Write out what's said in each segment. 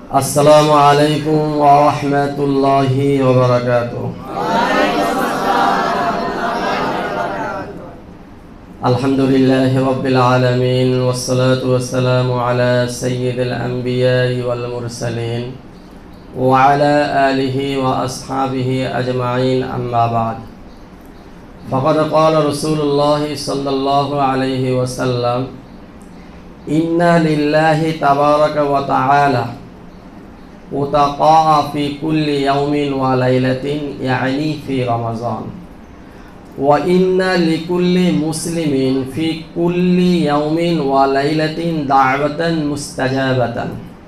আসসালামু আলাইকুম ওয়া রাহমাতুল্লাহি ওয়া বারাকাতুহু। আলহামদুলিল্লাহি রাব্বিল আলামিন ওয়াসসালাতু ওয়াসসালামু আলা সাইয়্যিদিল আমবিয়াই ওয়াল মুরসালিন ওয়া আলা আলিহি ওয়া আসহাবিহি আজমাইন, আম্মা বা'দ। ফাকাদ ক্বালা রাসূলুল্লাহি সাল্লাল্লাহু আলাইহি ওয়াসাল্লাম, ইন্না লিল্লাহি তাবারাকা ওয়া তাআলা উতাকা ফি কুল্লি ইয়াউমিন ওয়া লাইলাতিন ইয়ানি ফি রমাযান ওয়া ইন্না লিকুল্লি মুসলিমিন ফি কুল্লি ইয়াউমিন ওয়া লাইলাতিন দা'ওয়াতান মুস্তাজাবাতান।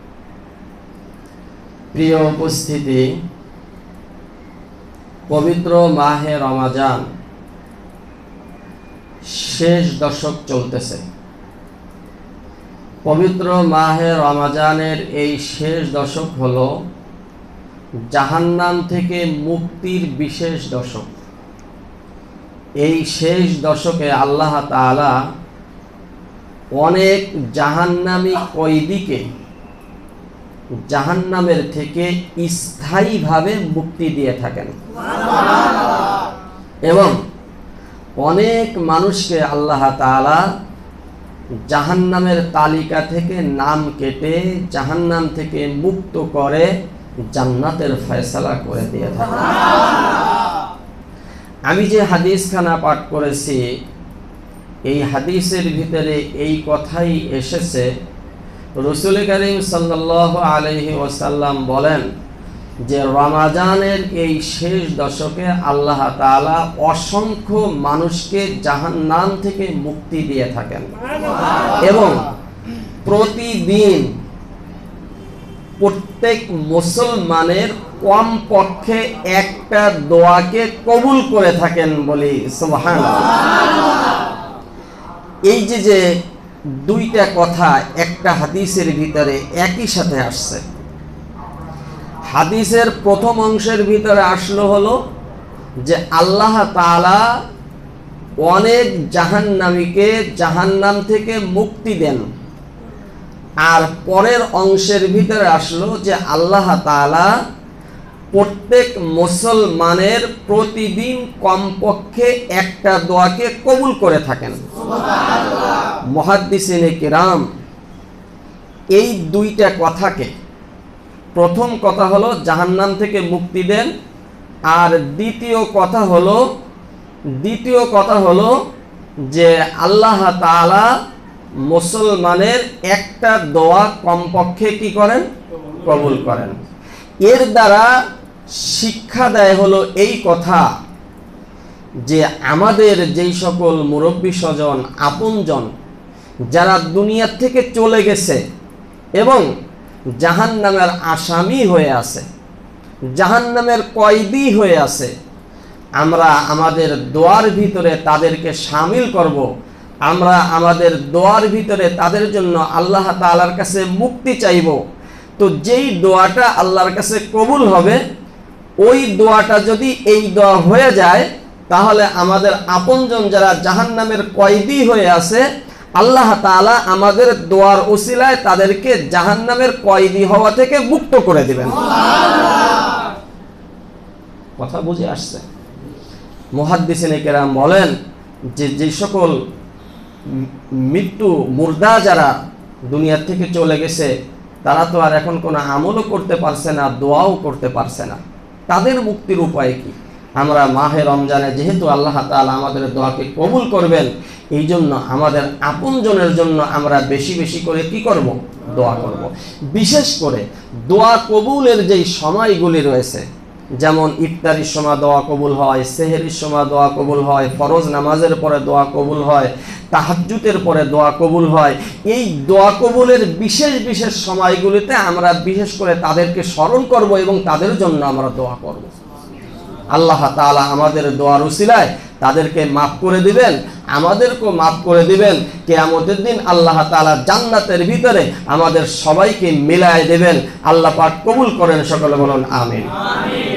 প্রিয় উপস্থিতি, পবিত্র মাহে রমজান শেষ দশক চলতেছে। পবিত্র মাহে রমজানের এই শেষ দশক হলো জাহান্নাম থেকে মুক্তির বিশেষ দশক। এই শেষ দশকে আল্লাহ তাআলা অনেক জাহান্নামী কয়েদিকে জাহান্নামের থেকে স্থায়ীভাবে মুক্তি দিয়ে থাকেন এবং অনেক মানুষকে আল্লাহ তাআলা জাহান্নামের তালিকা থেকে নাম কেটে জাহান্নাম থেকে মুক্ত করে জান্নাতের ফয়সালা করে দিয়ে থাকে। আমি যে হাদিসখানা পাঠ করেছি, এই হাদিসের ভিতরে এই কথাই এসেছে। রাসূল করিম সাল্লাল্লাহু আলাইহি ওয়াসাল্লাম বলেন যে রমজানের এই শেষ দশকে আল্লাহ তাআলা অসংখ্য মানুষকে জাহান্নাম থেকে মুক্তি দিয়ে থাকেন এবং প্রতিদিন প্রত্যেক মুসলমানের কমপক্ষে একটা দোয়াকে কবুল করে থাকেন বলি সুবহানাল্লাহ। এই যে দুইটা কথা একটা হাদিসের ভিতরে একই সাথে আসছে। হাদিসের প্রথম অংশের ভিতরে আসলো হলো যে আল্লাহ তাআলা অনেক জাহান্নামীকে জাহান্নাম থেকে মুক্তি দেন, আর পরের অংশের ভিতরে আসলো যে আল্লাহ তাআলা প্রত্যেক মুসলমানের প্রতিদিন কমপক্ষে একটা দোয়াকে কবুল করে থাকেন। মুহাদ্দিসিনে কিরাম এই দুইটা কথাকে, প্রথম কথা হলো জাহান্নাম থেকে মুক্তি দেন, আর দ্বিতীয় কথা হলো যে আল্লাহ তাআলা মুসলমানের একটা দোয়া কমপক্ষে কি করেন? কবুল করেন। এর দ্বারা শিক্ষা দেয় হলো এই কথা যে আমাদের যেই সকল মুরব্বী স্বজন আপনজন যারা দুনিয়া থেকে চলে গেছে এবং জাহান্নামের আসামি হয়ে আছে, জাহান্নামের কয়েদি হয়ে আছে, আমরা আমাদের দোয়ার ভিতরে তাদেরকে শামিল করব। আমরা আমাদের দোয়ার ভিতরে তাদের জন্য আল্লাহ তাআলার কাছে মুক্তি চাইব। তো যেই দোয়াটা আল্লাহর কাছে কবুল হবে, ওই দোয়াটা যদি এই দোয়া হয়ে যায়, তাহলে আমাদের আপনজন যারা জাহান্নামের কয়েদি হয়ে আছে, আল্লাহ তাআলা আমাদের দোয়ার উসিলায় তাদেরকে জাহান্নামের কয়েদি হওয়া থেকে মুক্ত করে দিবেন। কথা বুঝে আসছে? মুহাদ্দিসিনে কেরাম বলেন যে যে সকল মুর্দা যারা দুনিয়া থেকে চলে গেছে, তারা তো আর এখন কোনো আমলও করতে পারছে না, দোয়াও করতে পারছে না। তাদের মুক্তির উপায় কি? আমরা মাহে রমজানে যেহেতু আল্লাহ তাআলা আমাদের দোয়াকে কবুল করবেন, এই জন্য আমাদের আপনজনের জন্য আমরা বেশি বেশি করে কি করব? দোয়া করব। বিশেষ করে দোয়া কবুলের যেই সময়গুলি রয়েছে, যেমন ইফতারির সময় দোয়া কবুল হয়, সেহরির সময় দোয়া কবুল হয়, ফরজ নামাজের পরে দোয়া কবুল হয়, তাহাজ্জুদের পরে দোয়া কবুল হয়। এই দোয়া কবুলের বিশেষ বিশেষ সময়গুলিতে আমরা বিশেষ করে তাদেরকে স্মরণ করব এবং তাদের জন্য আমরা দোয়া করব। আল্লাহ তাআলা আমাদের দোয়ার উসিলায় তাদেরকে মাফ করে দিবেন, আমাদেরকেও মাফ করে দিবেন। কিয়ামতের দিন আল্লাহ তাআলা জান্নাতের ভিতরে আমাদের সবাইকে মিলায় দেবেন। আল্লাহ পাক কবুল করেন, সকলে বলুন আমিন।